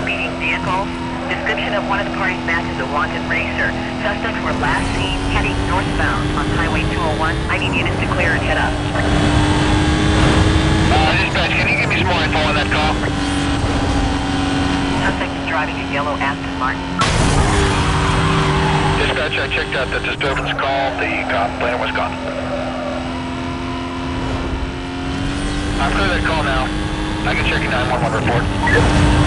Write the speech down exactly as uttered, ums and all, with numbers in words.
speeding vehicles. Description of one of the parties matches a wanted racer. Suspects were last seen heading northbound on Highway two oh one. I need units to clear and head up. Uh, dispatch, can you give me some more info on that call? Suspect is driving a yellow Aston Martin. Dispatch, I checked out that disturbance call. The complainant was gone. I'm clear that call now. I can check your nine one one report.